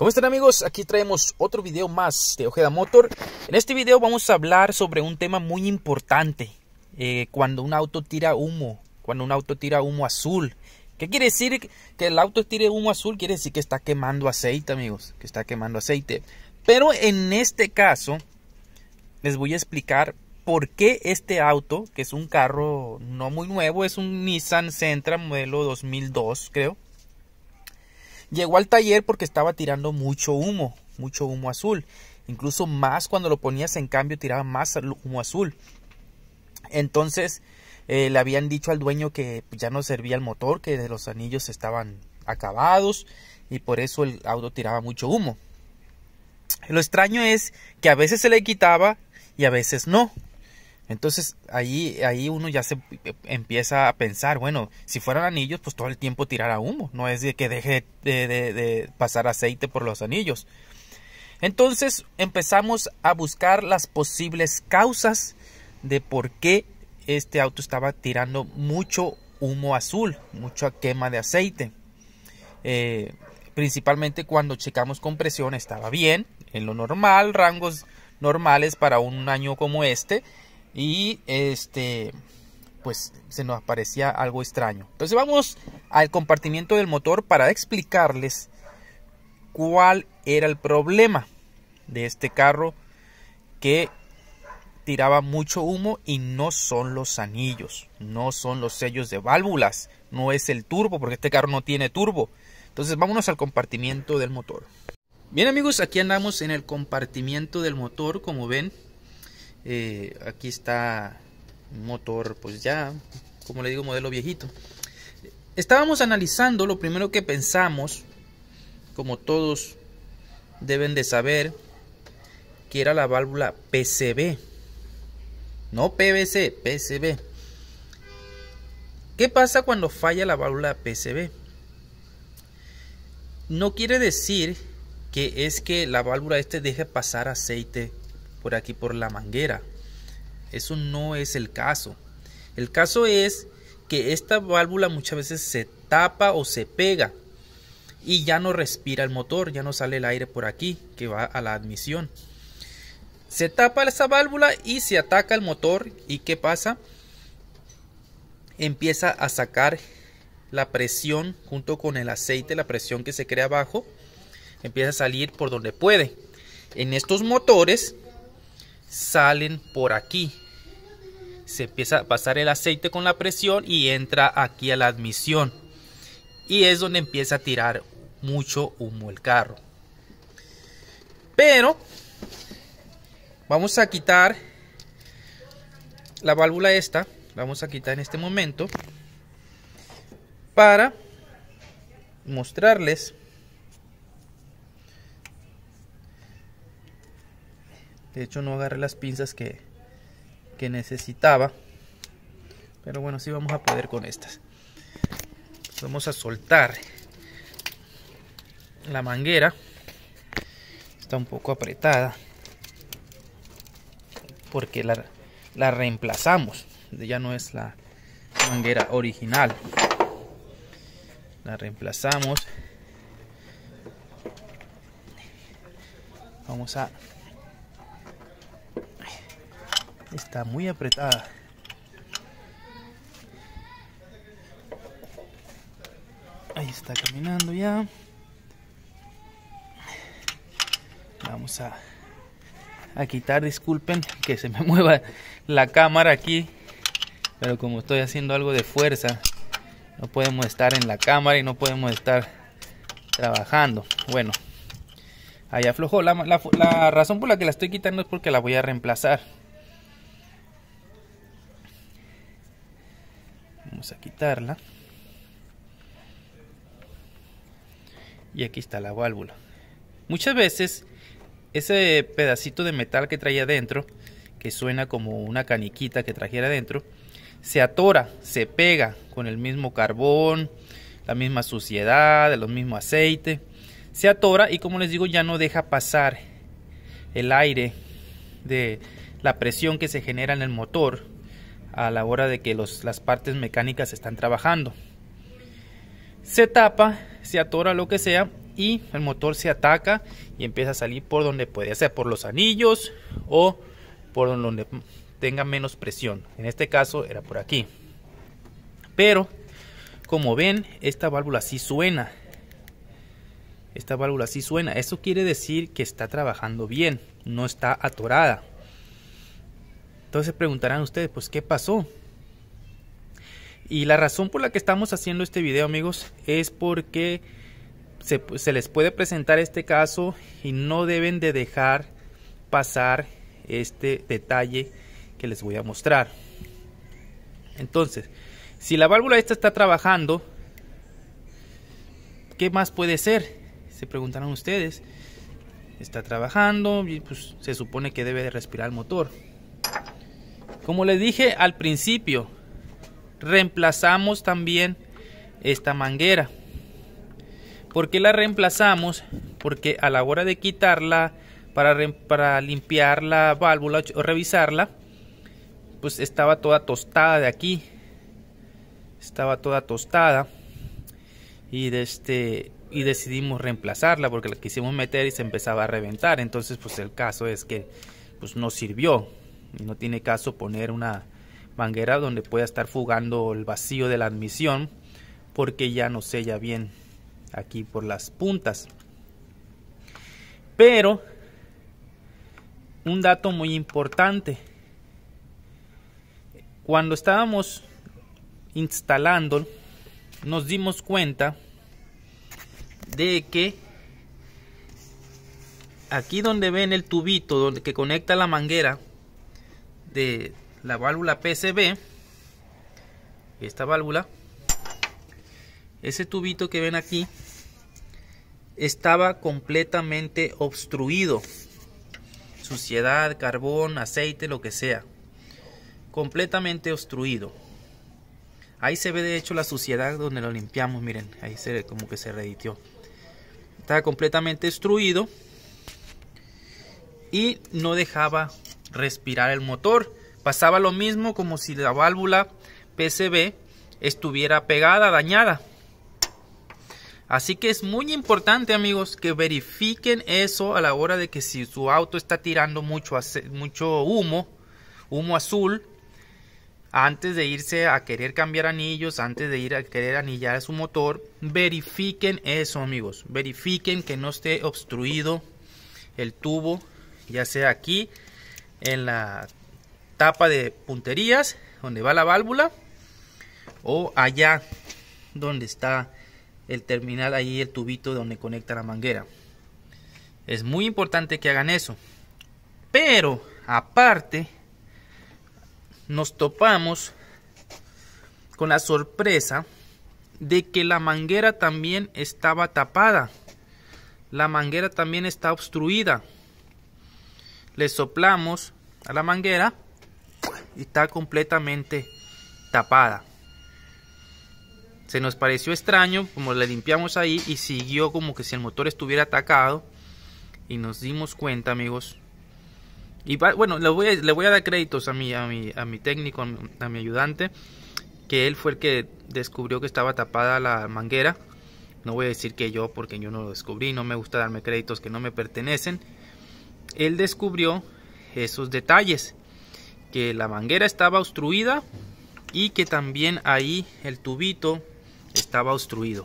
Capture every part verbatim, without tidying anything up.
¿Cómo están, amigos? Aquí traemos otro video más de Ojeda Motor. En este video vamos a hablar sobre un tema muy importante. Eh, cuando un auto tira humo, cuando un auto tira humo azul. ¿Qué quiere decir que el auto tire humo azul? Quiere decir que está quemando aceite, amigos, que está quemando aceite. Pero en este caso les voy a explicar por qué este auto, que es un carro no muy nuevo, es un Nissan Sentra modelo dos mil dos, creo. Llegó al taller porque estaba tirando mucho humo, mucho humo azul. Incluso más cuando lo ponías en cambio tiraba más humo azul. Entonces eh, le habían dicho al dueño que ya no servía el motor, que los anillos estaban acabados y por eso el auto tiraba mucho humo. Lo extraño es que a veces se le quitaba y a veces no. Entonces ahí, ahí uno ya se empieza a pensar, bueno, si fueran anillos, pues todo el tiempo tirara humo. No es de que deje de, de, de pasar aceite por los anillos. Entonces empezamos a buscar las posibles causas de por qué este auto estaba tirando mucho humo azul, mucha quema de aceite. Eh, principalmente cuando checamos con presión estaba bien, en lo normal, rangos normales para un año como este. Y este pues se nos parecía algo extraño. Entonces vamos al compartimiento del motor para explicarles cuál era el problema de este carro que tiraba mucho humo. Y no son los anillos, no son los sellos de válvulas, no es el turbo, porque este carro no tiene turbo. Entonces vámonos al compartimiento del motor. Bien, amigos, aquí andamos en el compartimiento del motor. Como ven, Eh, aquí está un motor, pues ya, como le digo, modelo viejito. Estábamos analizando, lo primero que pensamos, como todos deben de saber, que era la válvula P C V, no P V C, P C V. ¿Qué pasa cuando falla la válvula P C V? No quiere decir que es que la válvula este deje pasar aceite por aquí por la manguera. Eso no es el caso. El caso es que esta válvula muchas veces se tapa o se pega y ya no respira el motor, ya no sale el aire por aquí que va a la admisión. Se tapa esa válvula y se ataca el motor. ¿Y qué pasa? Empieza a sacar la presión junto con el aceite, la presión que se crea abajo empieza a salir por donde puede. En estos motores salen por aquí, se empieza a pasar el aceite con la presión y entra aquí a la admisión, y es donde empieza a tirar mucho humo el carro. Pero vamos a quitar la válvula esta, vamos a quitar en este momento para mostrarles. De hecho no agarré las pinzas que, que necesitaba. Pero bueno, sí vamos a poder con estas. Vamos a soltar la manguera. Está un poco apretada, porque la, la reemplazamos. Ya no es la manguera original. La reemplazamos. Vamos a... Está muy apretada. Ahí está caminando ya. Vamos a, a quitar, disculpen que se me mueva la cámara aquí, pero como estoy haciendo algo de fuerza, no podemos estar en la cámara y no podemos estar trabajando. Bueno, ahí aflojó. La, la, la razón por la que la estoy quitando es porque la voy a reemplazar. Vamos a quitarla. Y aquí está la válvula. Muchas veces ese pedacito de metal que traía adentro, que suena como una caniquita que trajera adentro, se atora, se pega con el mismo carbón, la misma suciedad, el mismo aceite. Se atora y, como les digo, ya no deja pasar el aire de la presión que se genera en el motor a la hora de que los, las partes mecánicas están trabajando. Se tapa, se atora, lo que sea, y el motor se ataca y empieza a salir por donde puede, sea por los anillos o por donde tenga menos presión. En este caso era por aquí. Pero como ven, esta válvula sí suena. Esta válvula sí suena. Eso quiere decir que está trabajando bien, no está atorada. Entonces preguntarán ustedes, pues ¿qué pasó? Y la razón por la que estamos haciendo este video, amigos, es porque se, se les puede presentar este caso y no deben de dejar pasar este detalle que les voy a mostrar. Entonces, si la válvula esta está trabajando, ¿qué más puede ser? Se preguntarán ustedes. Está trabajando y pues se supone que debe de respirar el motor. Como les dije al principio, reemplazamos también esta manguera. ¿Por qué la reemplazamos? Porque a la hora de quitarla para, para limpiar la válvula o revisarla, pues estaba toda tostada de aquí. Estaba toda tostada y, de este, y decidimos reemplazarla porque la quisimos meter y se empezaba a reventar. Entonces pues el caso es que pues no sirvió. Y no tiene caso poner una manguera donde pueda estar fugando el vacío de la admisión, porque ya no sella bien aquí por las puntas. Pero un dato muy importante: cuando estábamos instalando, nos dimos cuenta de que aquí donde ven el tubito donde que conecta la manguera de la válvula P C B, esta válvula, ese tubito que ven aquí estaba completamente obstruido. Suciedad, carbón, aceite, lo que sea, completamente obstruido. Ahí se ve de hecho la suciedad donde lo limpiamos, miren, ahí se ve como que se reeditió. Estaba completamente obstruido y no dejaba respirar el motor. Pasaba lo mismo como si la válvula P C B estuviera pegada, dañada. Así que es muy importante, amigos, que verifiquen eso a la hora de que si su auto está tirando mucho, mucho humo, humo azul, antes de irse a querer cambiar anillos, antes de ir a querer anillar su motor, verifiquen eso, amigos. Verifiquen que no esté obstruido el tubo, ya sea aquí en la tapa de punterías donde va la válvula, o allá donde está el terminal, ahí el tubito donde conecta la manguera. Es muy importante que hagan eso. Pero aparte nos topamos con la sorpresa de que la manguera también estaba tapada. La manguera también está obstruida. Le soplamos a la manguera y está completamente tapada. Se nos pareció extraño, como le limpiamos ahí y siguió como que si el motor estuviera atacado, y nos dimos cuenta, amigos. Y va, bueno, le voy, a, le voy a dar créditos a mi, a mi, a mi técnico, a mi ayudante, que él fue el que descubrió que estaba tapada la manguera. No voy a decir que yo, porque yo no lo descubrí, no me gusta darme créditos que no me pertenecen. Él descubrió esos detalles, que la manguera estaba obstruida y que también ahí el tubito estaba obstruido.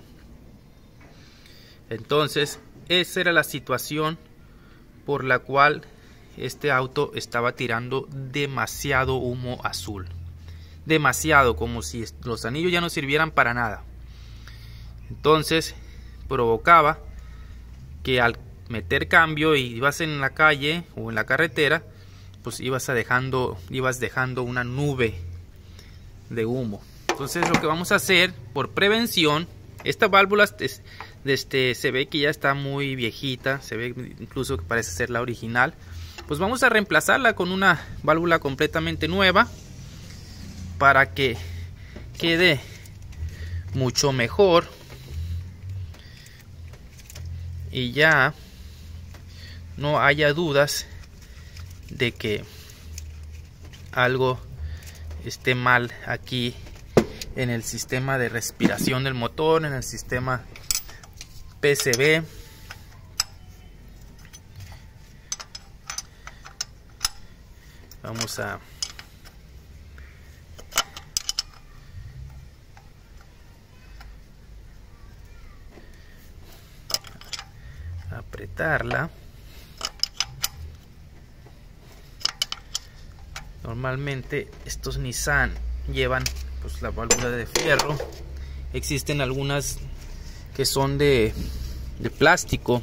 Entonces esa era la situación por la cual este auto estaba tirando demasiado humo azul, demasiado, como si los anillos ya no sirvieran para nada. Entonces provocaba que al meter cambio y ibas en la calle o en la carretera, pues ibas a dejando ibas dejando una nube de humo. Entonces lo que vamos a hacer por prevención, esta válvula es, este, se ve que ya está muy viejita, se ve incluso que parece ser la original. Pues vamos a reemplazarla con una válvula completamente nueva para que quede mucho mejor y ya no haya dudas de que algo esté mal aquí en el sistema de respiración del motor, en el sistema P C B. Vamos a apretarla. Normalmente estos Nissan llevan pues la válvula de fierro. Existen algunas que son de, de plástico.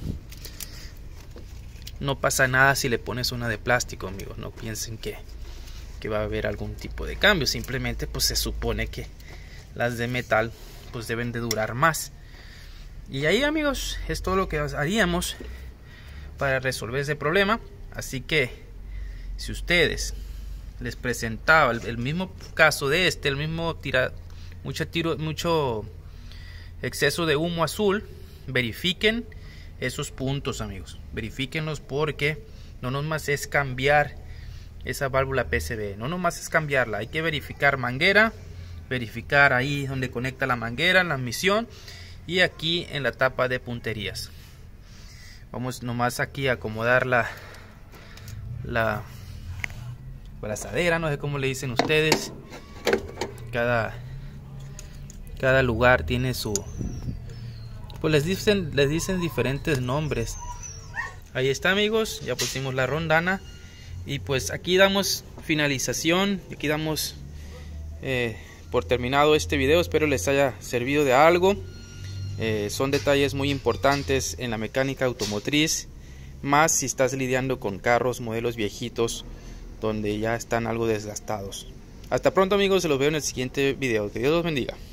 No pasa nada si le pones una de plástico, amigos. No piensen que, que va a haber algún tipo de cambio. Simplemente pues se supone que las de metal pues deben de durar más. Y ahí, amigos, es todo lo que haríamos para resolver ese problema. Así que si ustedes les presentaba el, el mismo caso de este, el mismo tira, mucho tiro, mucho exceso de humo azul, verifiquen esos puntos, amigos. Verifíquenlos, porque no nomás es cambiar esa válvula P C V, no nomás es cambiarla, hay que verificar manguera, verificar ahí donde conecta la manguera, la admisión, y aquí en la tapa de punterías. Vamos nomás aquí a acomodar la la brazadera, no sé cómo le dicen ustedes. Cada cada lugar tiene su, pues les dicen les dicen diferentes nombres. Ahí está, amigos, ya pusimos la rondana y pues aquí damos finalización. Aquí damos eh, por terminado este video. Espero les haya servido de algo. Eh, son detalles muy importantes en la mecánica automotriz, más si estás lidiando con carros modelos viejitos donde ya están algo desgastados. Hasta pronto, amigos, se los veo en el siguiente video. Que Dios los bendiga.